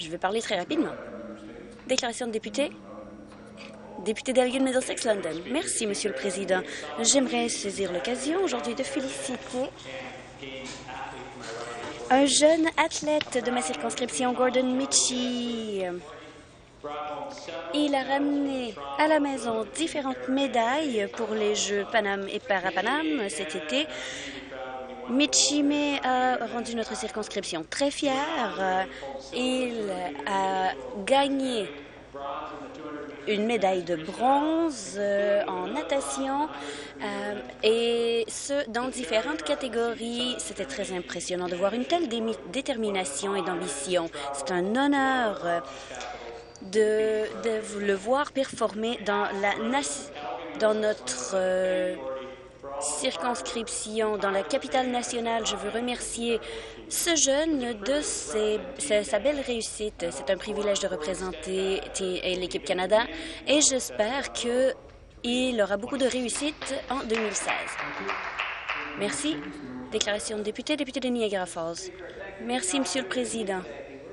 Je vais parler très rapidement. Déclaration de député. Député d'Elgin Middlesex London. Merci, Monsieur le Président. J'aimerais saisir l'occasion aujourd'hui de féliciter un jeune athlète de ma circonscription, Gordon Michie. Il a ramené à la maison différentes médailles pour les Jeux Paname et Parapaname cet été. Michime a rendu notre circonscription très fière. Il a gagné une médaille de bronze en natation et ce, dans différentes catégories. C'était très impressionnant de voir une telle détermination et d'ambition. C'est un honneur de le voir performer dans notre circonscription, dans la capitale nationale. Je veux remercier ce jeune de sa belle réussite. C'est un privilège de représenter l'équipe Canada et j'espère qu'il aura beaucoup de réussite en 2016. Merci. Déclaration de député, député de Niagara Falls. Merci, Monsieur le Président.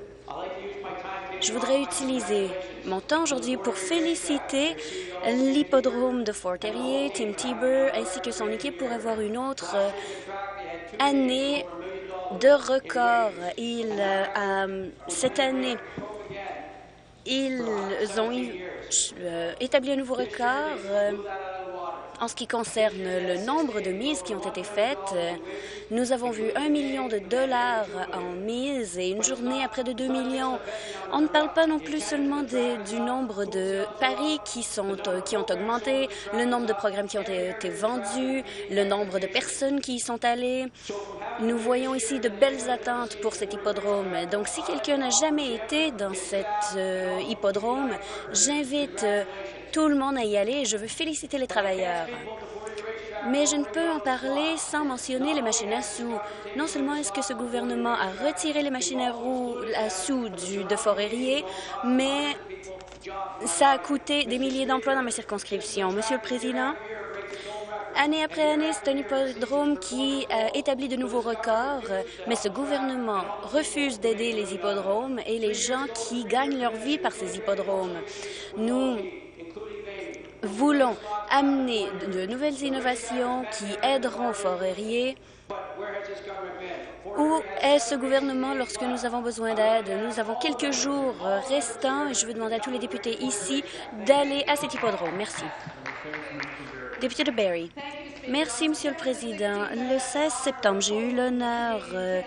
Je voudrais utiliser mon temps aujourd'hui pour féliciter l'hippodrome de Fort Erie, Tim Tebour, ainsi que son équipe pour avoir une autre année de record. Cette année, ils ont établi un nouveau record en ce qui concerne le nombre de mises qui ont été faites. Nous avons vu 1 million de dollars en mises et une journée à près de 2 millions. On ne parle pas non plus seulement du nombre de paris qui ont augmenté, le nombre de programmes qui ont été vendus, le nombre de personnes qui y sont allées. Nous voyons ici de belles attentes pour cet hippodrome. Donc, si quelqu'un n'a jamais été dans cet hippodrome, j'invite tout le monde à y aller et je veux féliciter les travailleurs. Mais je ne peux en parler sans mentionner les machines à sous. Non seulement est-ce que ce gouvernement a retiré les machines à sous de Fort Erie, mais ça a coûté des milliers d'emplois dans ma circonscription. Monsieur le Président, année après année, c'est un hippodrome qui établit de nouveaux records, mais ce gouvernement refuse d'aider les hippodromes et les gens qui gagnent leur vie par ces hippodromes. Nous voulons amener de nouvelles innovations qui aideront Fort Erie. Où est ce gouvernement lorsque nous avons besoin d'aide? Nous avons quelques jours restants et je veux demander à tous les députés ici d'aller à cet hippodrome. Merci. Député de Barrie. Merci, Monsieur le Président. Le 16 septembre, j'ai eu l'honneur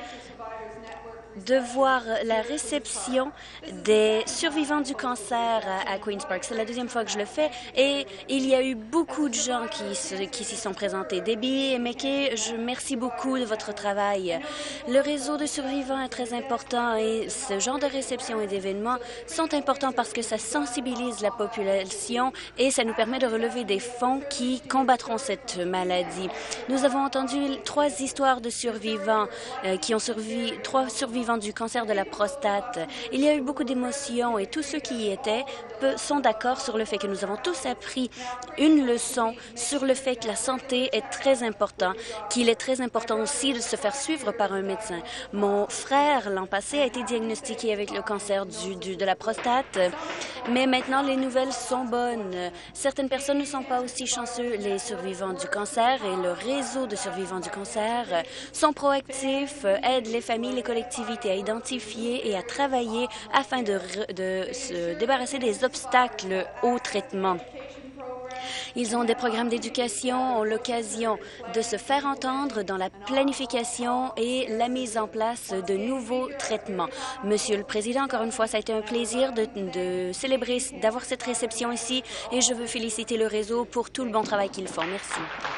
de voir la réception des survivants du cancer à Queen's Park. C'est la deuxième fois que je le fais et il y a eu beaucoup de gens qui s'y sont présentés. Debbie et Mickey, je merci beaucoup de votre travail. Le réseau de survivants est très important et ce genre de réception et d'événements sont importants parce que ça sensibilise la population et ça nous permet de relever des fonds qui combattront cette maladie. Nous avons entendu 3 histoires de survivants qui ont survécu, 3 survivants du cancer de la prostate. Il y a eu beaucoup d'émotions et tous ceux qui y étaient sont d'accord sur le fait que nous avons tous appris une leçon sur le fait que la santé est très importante, qu'il est très important aussi de se faire suivre par un médecin. Mon frère, l'an passé, a été diagnostiqué avec le cancer de la prostate, mais maintenant les nouvelles sont bonnes. Certaines personnes ne sont pas aussi chanceux. Les survivants du cancer et le réseau de survivants du cancer sont proactifs, aident les familles, les collectivités à identifier et à travailler afin de se débarrasser des obstacles au traitement. Ils ont des programmes d'éducation, ont l'occasion de se faire entendre dans la planification et la mise en place de nouveaux traitements. Monsieur le Président, encore une fois, ça a été un plaisir de célébrer, d'avoir cette réception ici et je veux féliciter le réseau pour tout le bon travail qu'ils font. Merci.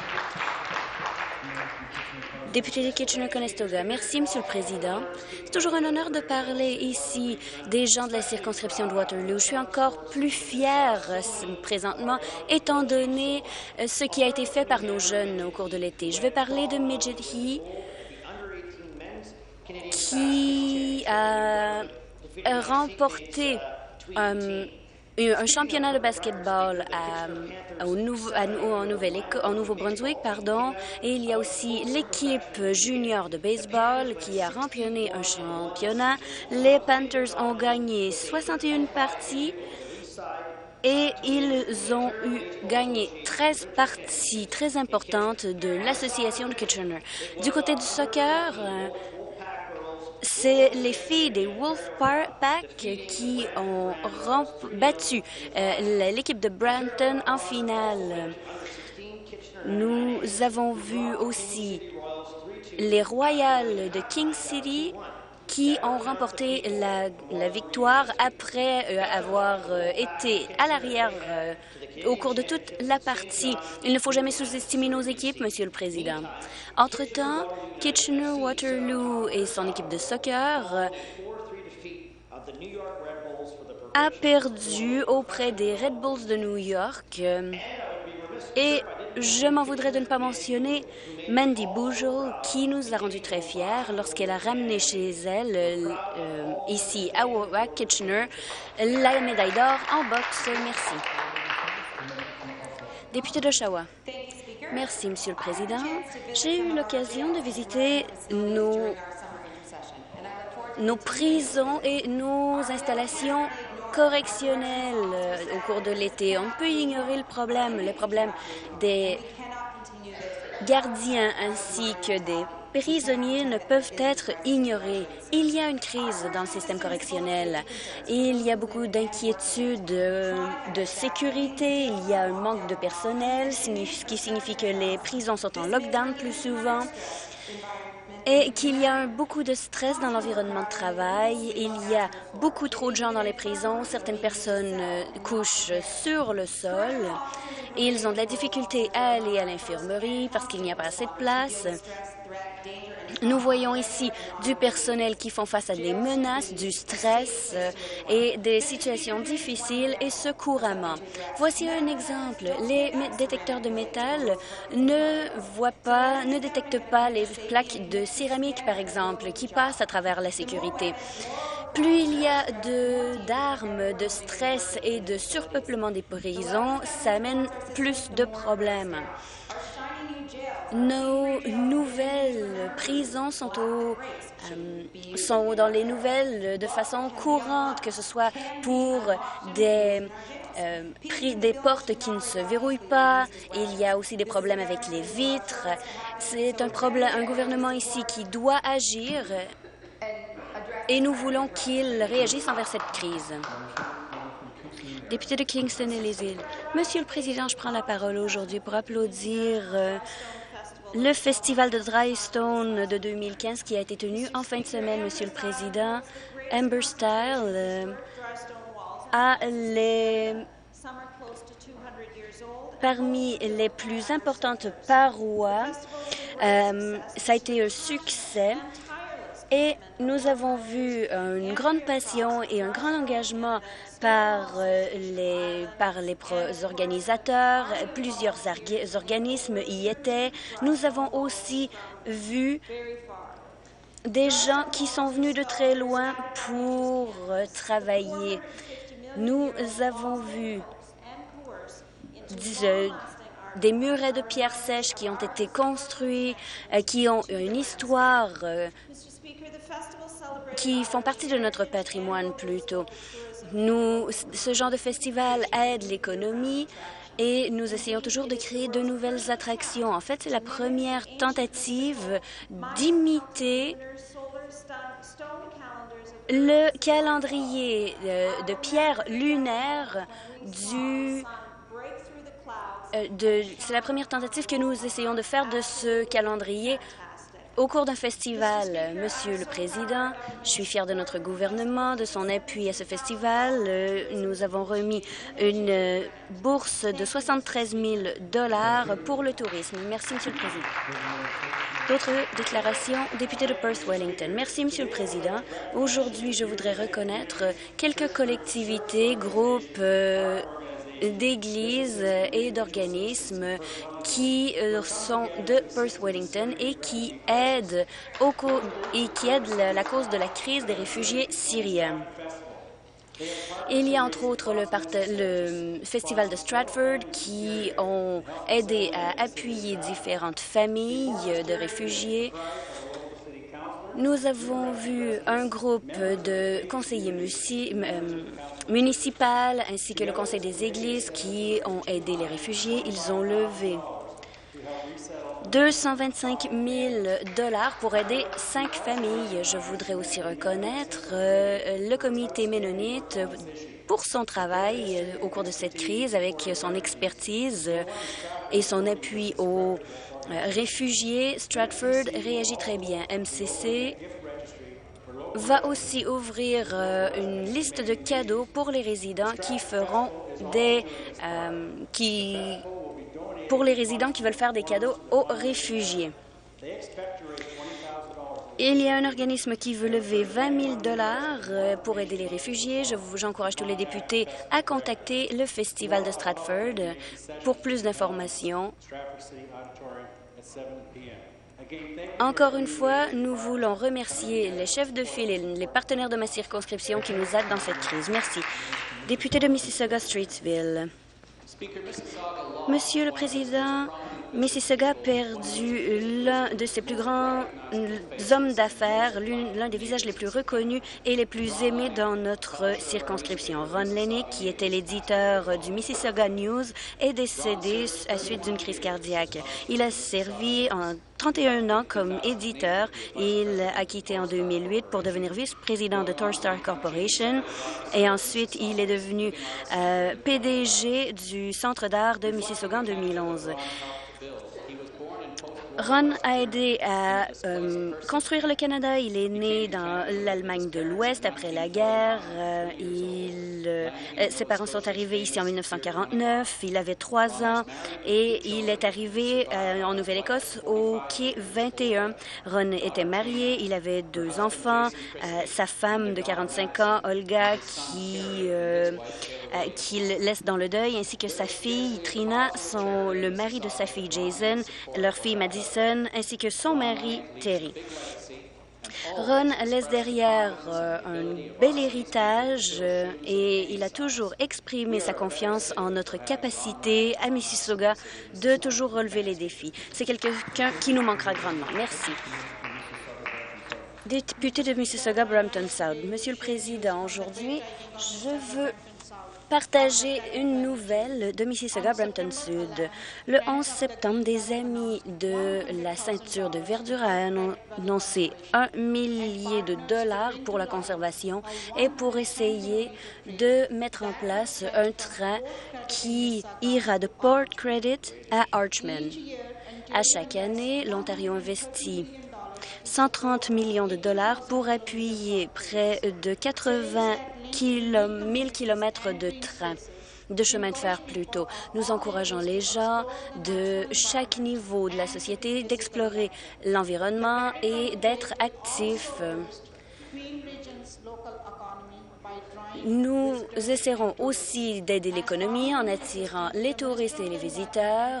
Député de Kitchener-Conestoga. Merci, Monsieur le Président. C'est toujours un honneur de parler ici des gens de la circonscription de Waterloo. Je suis encore plus fière présentement, étant donné ce qui a été fait par nos jeunes au cours de l'été. Je vais parler de Midget He, qui a remporté un championnat de basketball en Nouveau-Brunswick, pardon, et il y a aussi l'équipe junior de baseball qui a remporté un championnat. Les Panthers ont gagné 61 parties et ils ont gagné 13 parties très importantes de l'association de Kitchener. Du côté du soccer, c'est les filles des Wolfpack qui ont battu l'équipe de Brampton en finale. Nous avons vu aussi les Royals de King City qui ont remporté la victoire après avoir été à l'arrière au cours de toute la partie. Il ne faut jamais sous-estimer nos équipes, Monsieur le Président. Entre-temps, Kitchener-Waterloo et son équipe de soccer a perdu auprès des Red Bulls de New York. Et je m'en voudrais de ne pas mentionner Mandy Boujol, qui nous a rendus très fiers lorsqu'elle a ramené chez elle, ici à Kitchener, la médaille d'or en boxe. Merci. Député d'Oshawa. Merci, Monsieur le Président. J'ai eu l'occasion de visiter nos prisons et nos installations correctionnelles au cours de l'été. On ne peut ignorer le problème des gardiens ainsi que des prisonniers ne peuvent être ignorés. Il y a une crise dans le système correctionnel. Il y a beaucoup d'inquiétudes de sécurité. Il y a un manque de personnel, ce qui signifie que les prisons sont en lockdown plus souvent et qu'il y a beaucoup de stress dans l'environnement de travail. Il y a beaucoup trop de gens dans les prisons. Certaines personnes couchent sur le sol. Et ils ont de la difficulté à aller à l'infirmerie parce qu'il n'y a pas assez de place. Nous voyons ici du personnel qui font face à des menaces, du stress et des situations difficiles, et ce couramment. Voici un exemple. Les détecteurs de métal ne détectent pas les plaques de céramique, par exemple, qui passent à travers la sécurité. Plus il y a d'armes, de stress et de surpeuplement des prisons, ça amène plus de problèmes. Nos nouvelles prisons sont dans les nouvelles de façon courante, que ce soit pour des portes qui ne se verrouillent pas. Il y a aussi des problèmes avec les vitres. C'est un gouvernement ici qui doit agir et nous voulons qu'il réagisse envers cette crise. Député de Kingston et les îles. Monsieur le Président, je prends la parole aujourd'hui pour applaudir le festival de Dry Stone de 2015 qui a été tenu en fin de semaine, Monsieur le Président. Amber Style parmi les plus importantes parois. Ça a été un succès. Et nous avons vu une grande passion et un grand engagement par les organisateurs. Plusieurs organismes y étaient. Nous avons aussi vu des gens qui sont venus de très loin pour travailler. Nous avons vu des murets de pierre sèche qui ont été construits, qui ont une histoire, qui font partie de notre patrimoine plutôt. Ce genre de festival aide l'économie et nous essayons toujours de créer de nouvelles attractions. En fait, c'est la première tentative d'imiter le calendrier de pierre lunaire c'est la première tentative que nous essayons de faire de ce calendrier au cours d'un festival. Monsieur le Président, je suis fière de notre gouvernement, de son appui à ce festival. Nous avons remis une bourse de 73 000 $ pour le tourisme. Merci, Monsieur le Président. D'autres déclarations? Député de Perth-Wellington. Merci, Monsieur le Président. Aujourd'hui, je voudrais reconnaître quelques collectivités, groupes d'églises et d'organismes qui sont de Perth-Wellington et qui aident la cause de la crise des réfugiés syriens. Il y a entre autres le Festival de Stratford qui ont aidé à appuyer différentes familles de réfugiés. Nous avons vu un groupe de conseillers municipaux ainsi que le Conseil des Églises qui ont aidé les réfugiés. Ils ont levé 225 000 $ pour aider 5 familles. Je voudrais aussi reconnaître le comité ménonite pour son travail au cours de cette crise avec son expertise et son appui aux réfugiés. Stratford réagit très bien. MCC va aussi ouvrir une liste de cadeaux pour les résidents qui veulent faire des cadeaux aux réfugiés. Il y a un organisme qui veut lever 20 000 $ pour aider les réfugiés. J'encourage tous les députés à contacter le Festival de Stratford pour plus d'informations. Encore une fois, nous voulons remercier les chefs de file et les partenaires de ma circonscription qui nous aident dans cette crise. Merci. Député de Mississauga-Streetsville. Monsieur le Président, Mississauga a perdu l'un de ses plus grands hommes d'affaires, l'un des visages les plus reconnus et les plus aimés dans notre circonscription. Ron Lennick, qui était l'éditeur du Mississauga News, est décédé à suite d'une crise cardiaque. Il a servi en 31 ans comme éditeur. Il a quitté en 2008 pour devenir vice-président de Torstar Corporation et ensuite il est devenu PDG du Centre d'art de Mississauga en 2011. Ron a aidé à construire le Canada. Il est né dans l'Allemagne de l'Ouest après la guerre. Ses parents sont arrivés ici en 1949. Il avait 3 ans et il est arrivé en Nouvelle-Écosse au quai 21. Ron était marié. Il avait 2 enfants. Sa femme de 45 ans, Olga, qu'il laisse dans le deuil, ainsi que sa fille, Trina, le mari de sa fille, Jason, leur fille, Madison, ainsi que son mari, Terry. Ron laisse derrière un bel héritage et il a toujours exprimé sa confiance en notre capacité à Mississauga de toujours relever les défis. C'est quelqu'un qui nous manquera grandement. Merci. Député de Mississauga-Brampton South. Monsieur le Président, aujourd'hui, je veux partager une nouvelle de Mississauga-Brampton Sud. Le 11 septembre, des amis de la ceinture de verdure ont annoncé $1 million pour la conservation et pour essayer de mettre en place un train qui ira de Port Credit à Archman. À chaque année, l'Ontario investit 130 millions de $ pour appuyer près de 80 000 kilomètres de chemin de fer plutôt. Nous encourageons les gens de chaque niveau de la société d'explorer l'environnement et d'être actifs. Nous essaierons aussi d'aider l'économie en attirant les touristes et les visiteurs.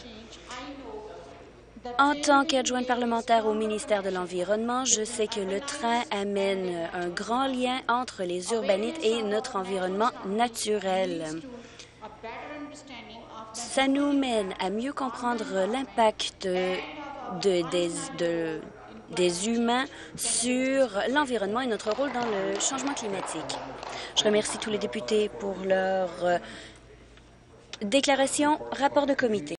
En tant qu'adjointe parlementaire au ministère de l'Environnement, je sais que le train amène un grand lien entre les urbanites et notre environnement naturel. Ça nous mène à mieux comprendre l'impact des humains sur l'environnement et notre rôle dans le changement climatique. Je remercie tous les députés pour leur déclaration. Rapport de comité.